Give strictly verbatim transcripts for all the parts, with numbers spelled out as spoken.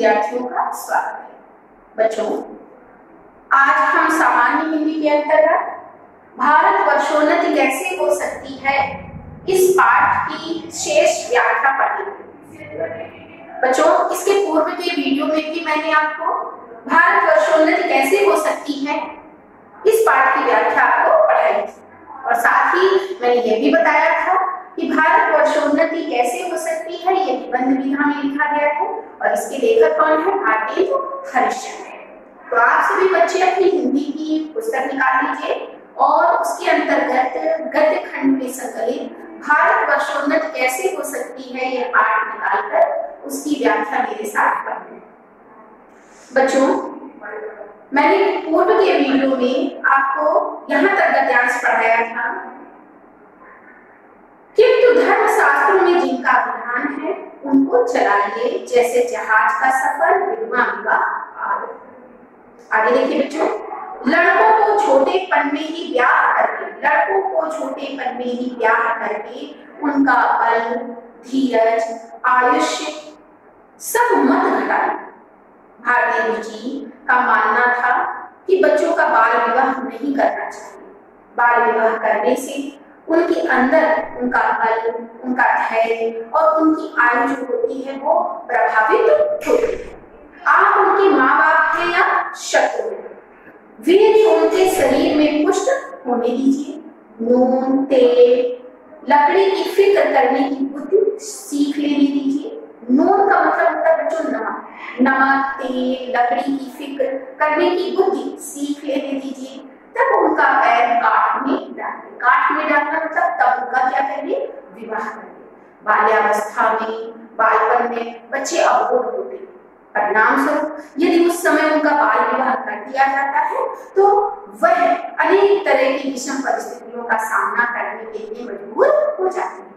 विद्यार्थियों का स्वागत है। बच्चों, आज हम सामान्य हिंदी के अंतर्गत भारत वर्षोन्नति कैसे हो सकती है इस पाठ की शेष व्याख्या पढ़ेंगे। बच्चों, इसके पूर्व के वीडियो में भी मैंने आपको भारत वर्षोन्नति कैसे हो सकती है इस पाठ की व्याख्या आपको पढ़ाई थी और साथ ही मैंने यह भी बताया था कि भारत वर्षोन्नति कैसे हो सकती है ये निबंध विधा में लिखा गया है और इसके लेखक कौन है? भारतेंदु हरिश्चंद्र। तो आप सभी बच्चे अपनी हिंदी की पुस्तक निकाल लीजिए और उसके अंतर्गत गद्य खंड में संकलित भारत वर्षोन्नति कैसे हो सकती है यह पाठ निकालकर उसकी व्याख्या मेरे साथ पढ़ें। बच्चों, मैंने पूर्व के वीडियो में आपको यहाँ तक गद्यांश पढ़ाया था, किंतु धर्म शास्त्रों में जिनका विधान है उनको चलाइए, जैसे जहाज का सफर, विधवा विवाह आदि। आगे देखिए बच्चों, लड़कों को छोटेपन में ही ब्याह करके लड़कों को छोटेपन में ही ब्याह करके उनका बल, धीरज, आयुष्य सब मत घटाए। भारतेंदु जी का मानना था कि बच्चों का बाल विवाह नहीं करना चाहिए। बाल विवाह करने से उनके अंदर उनका बल, उनका धैर्य और उनकी आयु जो होती है वो प्रभावित होती है। आप उनके माँ बाप हैं या शत्रु हैं, वीर्य उनके शरीर में पुष्ट होने दीजिए। नून, तेल, लकड़ी की फिक्र करने की बुद्धि सीख लेने दीजिए। नून का मतलब होता है बच्चों नमक। नमक, तेल, लकड़ी की फिक्र करने की बुद्धि सीख लेने दीजिए। तब उनका पैर काठ में डालिए। काठ में डालना मतलब तब उनका क्या करिए? विवाह करिए। बाल्यावस्था में, बालपन में बच्चे अबोध होते हैं। परिणाम स्वरूप यदि उस समय उनका बाल विवाह कर दिया जाता है तो वह अनेक तरह की विषम परिस्थितियों का सामना करने के लिए मजबूर हो जाते हैं।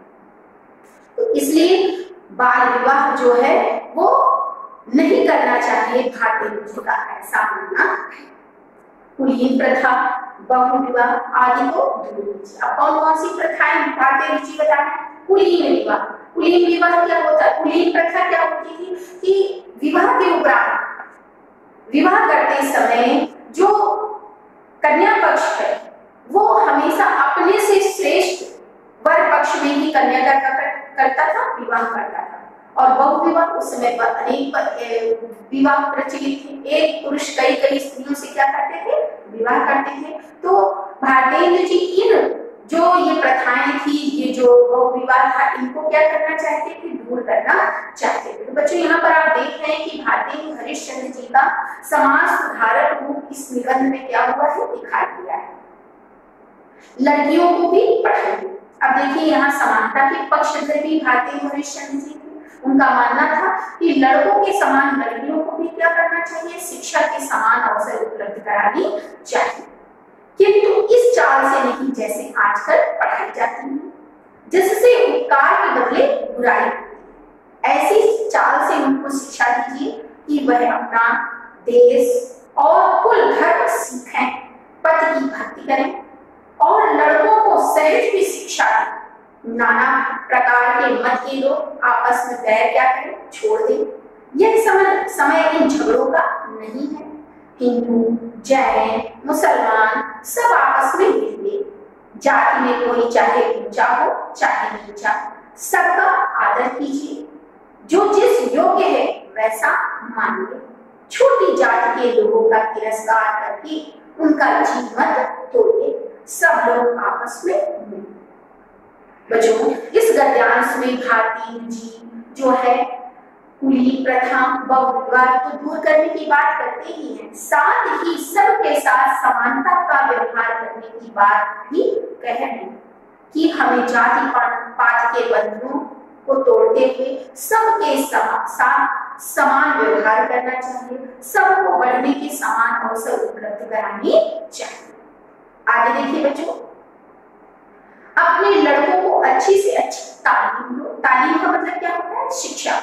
तो इसलिए बाल विवाह जो है वो नहीं करना चाहिए। भारतेंदु जी का ऐसा मानना है। कुलीन प्रथा, बहु विवाह आदि को दूर कीजिए। अब कौन कौन सी प्रथाएं भारतेंदु जी बता रहे हैं? कुलीन विवाह। कुलीन विवाह क्या होता है? कुलीन प्रथा क्या होती थी कि विवाह के उपरांत विवाह करते समय जो कन्या पक्ष है वो हमेशा अपने से श्रेष्ठ वर पक्ष में ही कन्या करता था, विवाह करता था। और बहु विवाह उस समय पर अनेक विवाह प्रचलित थे। एक पुरुष कई कई स्त्रियों से क्या करते थे? विवाह करते थे। तो भारतेंदु जी इन जो ये प्रथाएं थी, ये जो बहु विवाह था, इनको क्या करना चाहते थे? दूर करना चाहते थे। तो बच्चों, यहाँ पर आप देख रहे हैं कि भारतेंदु हरिश्चंद्र जी का समाज सुधारक रूप इस निबंध में क्या हुआ है? दिखाई दिया है। लड़कियों को भी पढ़ाइए। अब देखिए, यहाँ समानता के पक्षधर भी भारतेंदु हरिश्चंद्र जी थे। उनका मानना था कि लड़कों के समान लड़कियों को भी क्या करना चाहिए? शिक्षा के समान अवसर उपलब्ध करानी चाहिए। किंतु इस चाल से नहीं जैसे आजकल पढ़ाई जाती है, जिससे उपकार के बदले बुराई। ऐसी चाल से उनको शिक्षा दीजिए कि वह अपना देश और कुल धर्म सीखें, पति की भक्ति करें और लड़कों को सहज भी शिक्षा दें। नाना प्रकार के मतभेदों, आपस में बैर क्या करें? छोड़ दें। यह समय समय इन झगड़ों का नहीं है। हिंदू, जैन, मुसलमान सब आपस में मिलिए। जाति में कोई चाहे ऊंचा हो चाहे नीचा, सबका आदर कीजिए। जो जिस योग्य है वैसा मानिए। छोटी जाति के लोगों का तिरस्कार करके उनका जी मत तोड़िए। सब लोग आपस में मिलिए। बच्चों, इस गद्यांश में भारतेंदु जी जो है कुलीन प्रथा, बहु विवाह तो दूर करने की बात करते ही हैं, साथ ही सबके साथ समानता का व्यवहार करने की बात भी कह रहे हैं कि हमें जाति पात के बंधनों को तोड़ते हुए सबके साथ समान व्यवहार करना चाहिए। सबको बढ़ने के समान अवसर उपलब्ध कराने चाहिए। आगे देखिए बच्चों, अपने लड़कों को अच्छी से अच्छी तालीम दो। तालीम का मतलब क्या होता है? शिक्षा।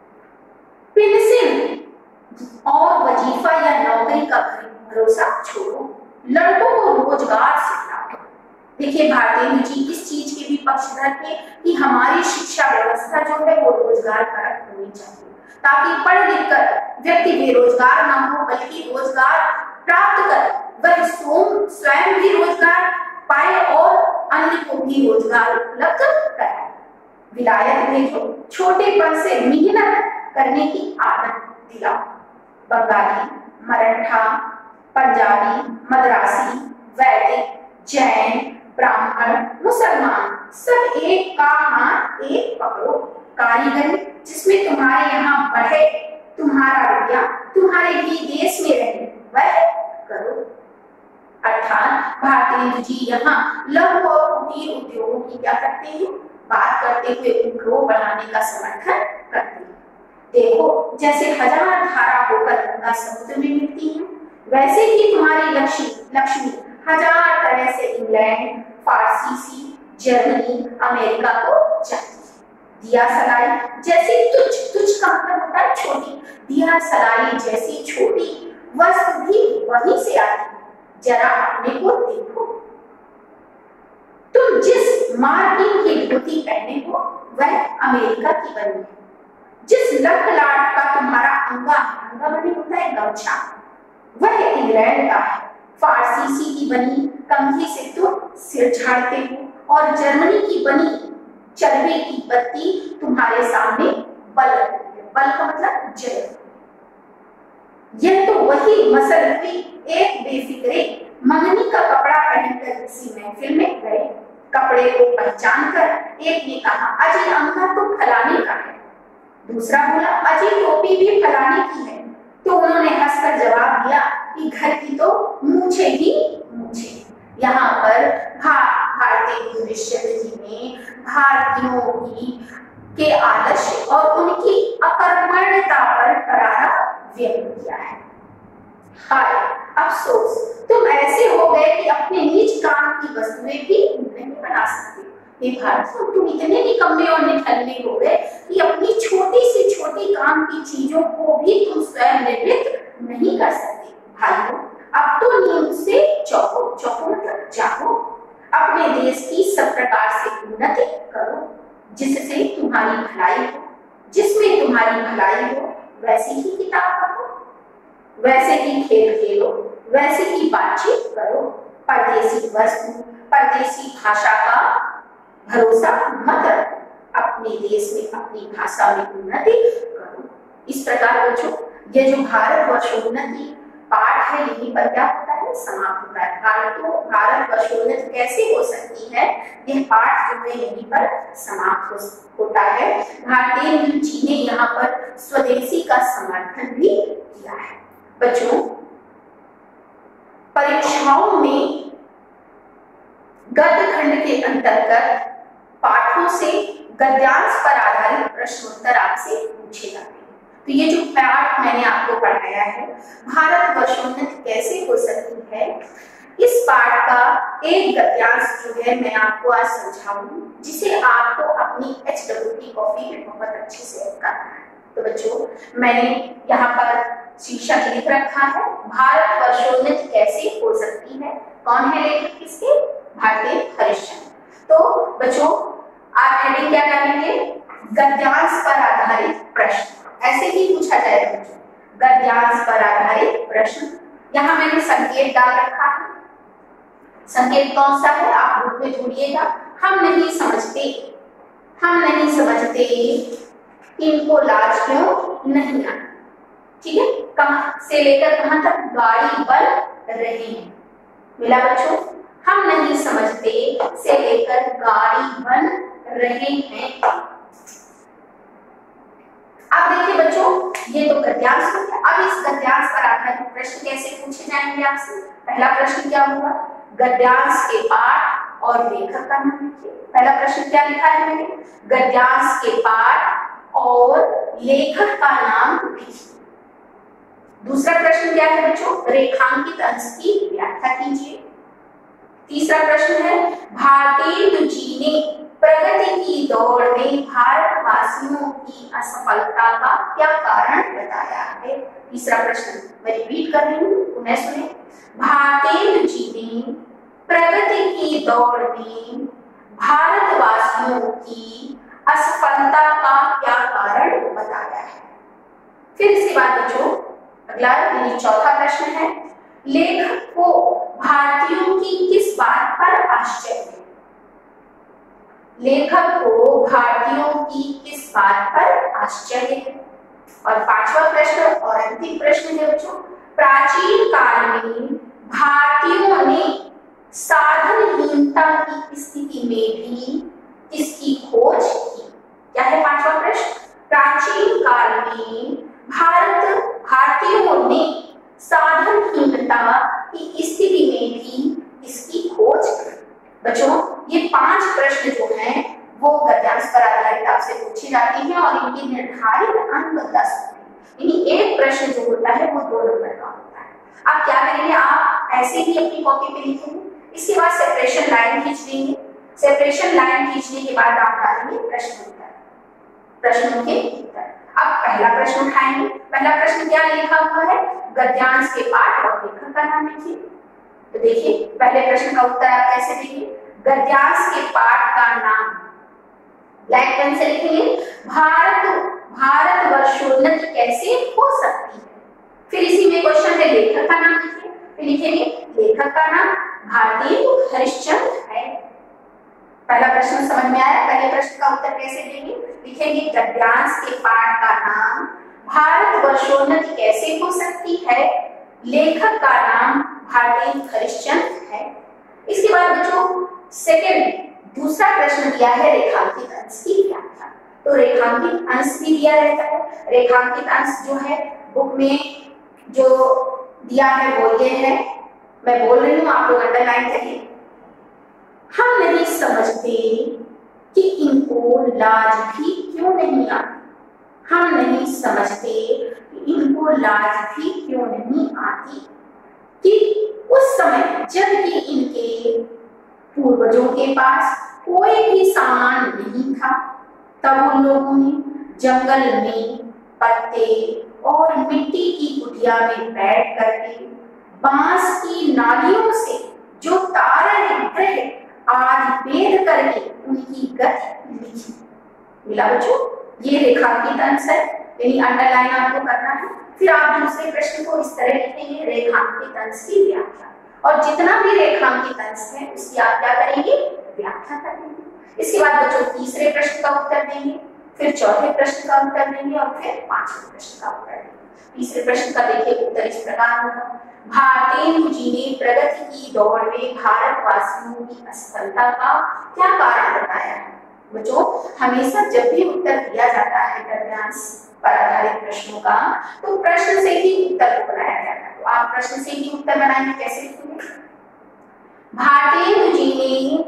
पेंशन और वजीफा या नौकरी का भरोसा छोड़ो। लड़कों को रोजगार सिखाओ। देखिए, भारतेंदु जी इस चीज के भी पक्षधर थे कि हमारी शिक्षा व्यवस्था जो है वो रोजगार परक होनी चाहिए। ताकि पढ़ लिख कर व्यक्ति बेरोजगार न हो, बल्कि रोजगार प्राप्त कर वह स्वयं भी रोजगार पाए और अन्य को भी रोजगार उपलब्ध कराए। विलायत भेजो, छोटेपन से मेहनत करने की आदत दिलाओ। बंगाली, मराठा, पंजाबी, मद्रासी, वैदिक, जैन, ब्राह्मण, मुसलमान सब एक का हाथ एक पकड़ो। कारीगरी जिसमें तुम्हारे यहाँ बढ़े, तुम्हारा रुपया तुम्हारे ही देश में रहे, वह करो। अर्थात भारतेंदु जी यहाँ लघु और कुटीर उद्योगों की क्या करते हैं, बात करते हुए उनको बढ़ाने का समर्थन करते हैं। देखो जैसे हजार धारा होकर गंगा समुद्र में मिलती है, वैसे ही तुम्हारी लक्ष्मी लक्ष्मी हजार तरह से इंग्लैंड, फारसी, जर्मनी, अमेरिका को जाती है। दिया सलाई जैसी तुच्छ, तुच्छ का मतलब होता है छोटी, दिया सलाई जैसी छोटी वस्तु भी वहीं से आती है। जरा अपने को देखो, तुम जिस मार्किन की धोती पहने हो वह अमेरिका की बनी है। जिस लट लाट का तुम्हारा अंगा अंगा बनी होता है गमछा, वह इंग्लैंड का है। फारसी की बनी कंघी से तुम सिर झाड़ते हो और जर्मनी की बनी चरबे की बत्ती तुम्हारे सामने बल रही है। बल का मतलब जल। यह तो वही मसल हुई एक बेफिक्रे मंगनी का कपड़ा पहनकर किसी महफिल में गए। कपड़े को पहचान कर एक ने कहा, अजी अंगा तो फलाने का है। दूसरा बोला, अजी टोपी भी फलाने की है। तो उन्होंने हंसकर जवाब दिया कि घर की तो मूछे ही मूछे। यहाँ पर भारतीय विश्वविद्यालय जी ने भारतीयों की के आदर्श और उनकी अकर्मण्यता पर करारा व्यक्त किया है। हाय अफसोस, तुम ऐसे हो गए कि अपने निज काम की वस्तुएं भी नहीं बना सकते। ये भारतीयों, तुम इतने निकम्मे और निठल्ले हो गए कि अपनी छोटी से छोटी काम की चीजों को भी तुम स्वयं निर्मित नहीं कर सकते। भाइयों, अब तो नींद से चौको, चौको मतलब जागो। अपने देश की सब प्रकार से उन्नति करो, जिससे तुम्हारी भलाई हो। जिसमें तुम्हारी भलाई हो वैसी ही किताब पढ़ो, वैसे ही खेल खेलो, वैसे ही बातचीत करो। परदेसी वस्तु, परदेसी भाषा का भरोसा मत रखो। अपने देश में अपनी भाषा में उन्नति करो। इस प्रकार बच्चों, ये जो भारतवर्षोन्नति पाठ है यहीं पर क्या होता है, समाप्त होता है। भारत भारतवर्षोन्नति कैसे हो सकती है, यह पाठ जो है यहीं पर समाप्त होता है। भारतेंदु जी ने यहाँ पर स्वदेशी का समर्थन भी किया है। बच्चों, परीक्षाओं में गद्य खंड के अंतर्गत पाठों से गद्यांश पर आधारित प्रश्नोत्तर आपसे पूछे जाते हैं। तो ये जो पाठ मैंने आपको पढ़ाया है, भारतवर्षोन्नति कैसे हो सकती है, इस पाठ का एक गद्यांश जो है मैं आपको आज समझाऊंगी, जिसे आपको अपनी एच डब्ल्यू टी कॉपी में बहुत अच्छे से करना है। तो बच्चों, मैंने यहाँ पर शीर्षक लिख रखा है, भारतवर्षोन्नति कैसे हो सकती है। कौन है लेखक इसके, भारतेंदु हरिश्चंद्र। तो बच्चों, आप हेडिंग क्या करेंगे, गद्यांश पर आधारित प्रश्न। ऐसे ही पूछा जाएगा बच्चों, गद्यांश पर आधारित प्रश्न। यहाँ मैंने संकेत डाल रखा है। संकेत कौन सा है आप ग्रुप में जोड़िएगा। हम नहीं समझते, हम नहीं समझते, इनको लाज क्यों नहीं आती। ठीक है, कहां से लेकर कहां तक, गाड़ी बन रही है। मिला बच्चों, हम नहीं समझते से लेकर गाड़ी बन रहे हैं। अब देखिए बच्चों, ये तो गद्यांश हो गया। अब इस गद्यांश पर आधारित प्रश्न कैसे पूछे जाएंगे आपसे। पहला प्रश्न क्या होगा, गद्यांश के पाठ और लेखक का नाम लिखिए। पहला प्रश्न क्या लिखा है मैंने, गद्यांश के पाठ और लेखक का नाम लिखिए। दूसरा प्रश्न क्या है बच्चों, रेखांकित अंश की व्याख्या कीजिए। तीसरा प्रश्न है, भारतेंदु जी ने प्रगति की दौड़ में भारतवासियों की असफलता का क्या कारण बताया है। तीसरा प्रश्न मैं रिपीट कर रही हूँ, पुनः सुने। भारतेंदु जी ने प्रगति की दौड़ में भारतवासियों की असफलता का क्या कारण बताया है। फिर इसके बाद बच्चों अगला यानी चौथा प्रश्न है, लेखक को भारतीयों की किस बात पर आश्चर्य है? लेखक को भारतीयों की किस बात पर आश्चर्य है? और पांचवा प्रश्न और अंतिम प्रश्न है बच्चों, प्राचीन काल में भारतीयों ने साधनहीनता की स्थिति में भी किसकी खोज की? क्या है पांचवा प्रश्न? प्राचीन काल में भारत भारतीयों ने साधनहीनता की स्थिति में भी किसकी खोज की? बच्चों ये पांच प्रश्न जो हैं वो गद्यांश पर आधारित आपसे पूछे जाते हैं और इनके निर्धारित अंक दस हैं। यानी एक प्रश्न जो होता है वो दो नंबर का होता है। आप क्या करेंगे, आप ऐसे ही अपनी कॉपी पे लिखेंगे, इसके बाद सेपरेशन लाइन खींच देंगे। सेपरेशन लाइन खींचने के बाद आप डालेंगे प्रश्न उत्तर, प्रश्नों के उत्तर। अब पहला प्रश्न उठाएंगे। पहला प्रश्न क्या लिखा हुआ है? गद्यांश के पाठ और लेखक का नाम लिखिए। तो देखिए पहले प्रश्न का उत्तर आप कैसे देंगे? गद्यांश के पाठ का नाम ब्लैक पेन से लिखेंगे, भारत भारत वर्षोन्नति कैसे हो सकती है। फिर इसी में क्वेश्चन है लेखक का नाम लिखिए। फिर लिखेंगे लेखक का नाम भारतीय हरिश्चंद्र है। पहला प्रश्न समझ में आया? पहले प्रश्न का उत्तर कैसे देंगे? लिखेंगे गद्यांश के पाठ का नाम भारत वर्षोन्नति कैसे हो सकती है, लेखक का नाम भारतीय हरिश्चंद्र है। इसके बाद बच्चों सेकंड दूसरा प्रश्न दिया है रेखांकित अंश की व्याख्या। तो रेखांकित अंश भी दिया रहता है। रेखांकित अंश जो है बुक में जो दिया है वो ये है, मैं बोल रही हूँ आप लोग अंडरलाइन करिए। हम नहीं समझते कि इनको लाज भी क्यों नहीं आती। हम नहीं समझते कि इनको लाज भी क्यों नहीं आती कि उस समय जबकि इनके पूर्वजों के पास कोई भी सामान नहीं था, तब उन लोगों ने जंगल में पत्ते और मिट्टी की कुटिया में बैठ करके बांस की नालियों से जो तारे ग्रह आदि भेद करके उनकी गति लिखी। मिला बच्चों? ये रेखांकित अंश है, यानी अंडरलाइन आपको करना है। फिर आप दूसरे प्रश्न को इस तरह लिखेंगे रेखांकित अंश की व्याख्या, और जितना भी रेखांकित अंश है उसकी आप क्या करेंगे? व्याख्या करेंगे। इसके बाद बच्चों तीसरे प्रश्न का उत्तर देंगे, फिर चौथे प्रश्न का उत्तर देंगे और फिर पांचवें प्रश्न का उत्तर देंगे। तीसरे प्रश्न का देखिए उत्तर इस प्रकार होगा, भारतेंदु जी ने प्रगति की दौड़ में भारतवासियों की असफलता का क्या कारण बताया है? बच्चों हमेशा जब भी उत्तर दिया जाता है गद्यांश पर आधारित प्रश्नों का तो प्रश्न से ही उत्तर बनाया जाता है। तो आप प्रश्न से ही उत्तर बनाएंगे, कैसे लिखेंगे? भारतेंदु जी ने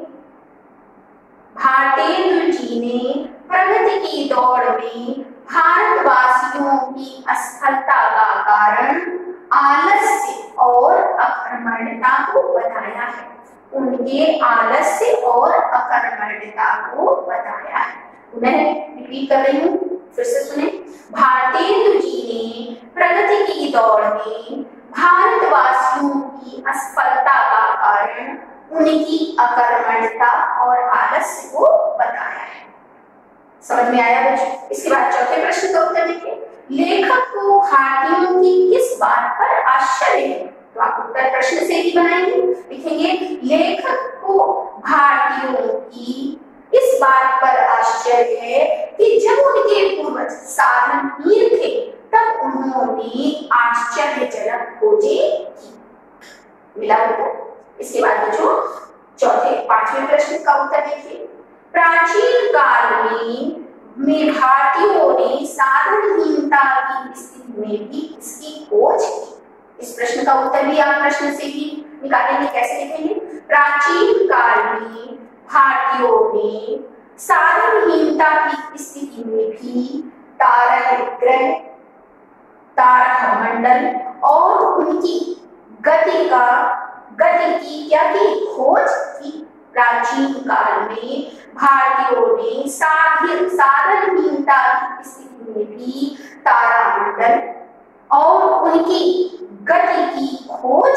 भारतेंदु जी ने प्रगति की दौड़ में भारतवासियों की असफलता का कारण आलस्य और अकर्मण्यता को बताया है। उनके आलस्य और अकर्मण्यता को बताया है। मैं रिपीट कर रही हूँ, फिर से सुने। भारतेंदु जी ने प्रगति की दौड़ में भारतवासियों की असफलता का कारण उनकी अकर्मण्यता और आलस्य को बताया है। समझ में आया बच्चों? इसके बाद चौथे प्रश्न का उत्तर देखिए, लेखक को भारतीयों की किस बात पर आश्चर्य है? तो आप उत्तर प्रश्न से ही बनाएंगे। लिखेंगे लेखक को भारतीयों की इस बात पर आश्चर्य है कि जब उनके पूर्वज साधनहीन थे तब उन्होंने आश्चर्यजनक खोजें की। मिला बच्चों? इसके बाद बच्चों चौथे पांचवें प्रश्न का उत्तर देखिए, प्राचीन काल में में भारतीयों ने साधनहीनता की स्थिति में भी इसकी खोज की। इस प्रश्न का उत्तर भी आप प्रश्न से ही निकालेंगे, कैसे लिखेंगे? प्राचीन काल में भारतीयों ने साधनहीनता की स्थिति में भी ताराग्रह, तारामंडल और उनकी गति का गति की क्या की खोज की। प्राचीन काल में भारतीयों ने साधनहीनता की स्थिति में भी तारामंडल और उनकी गति की खोज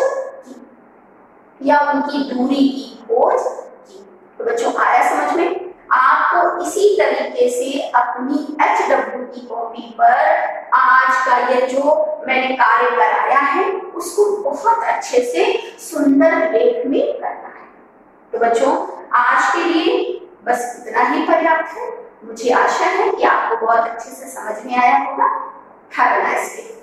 की या उनकी दूरी की खोज की। तो बच्चों आया समझ में? आप आपको इसी तरीके से अपनी एच डब्ल्यू की कॉपी पर आज का ये जो मैंने कार्य कराया है उसको बहुत अच्छे से सुंदर लेख में करना है। तो बच्चों आज के लिए बस इतना ही पर्याप्त है। मुझे आशा है कि आपको बहुत अच्छे से समझ में आया होगा। Have a nice day.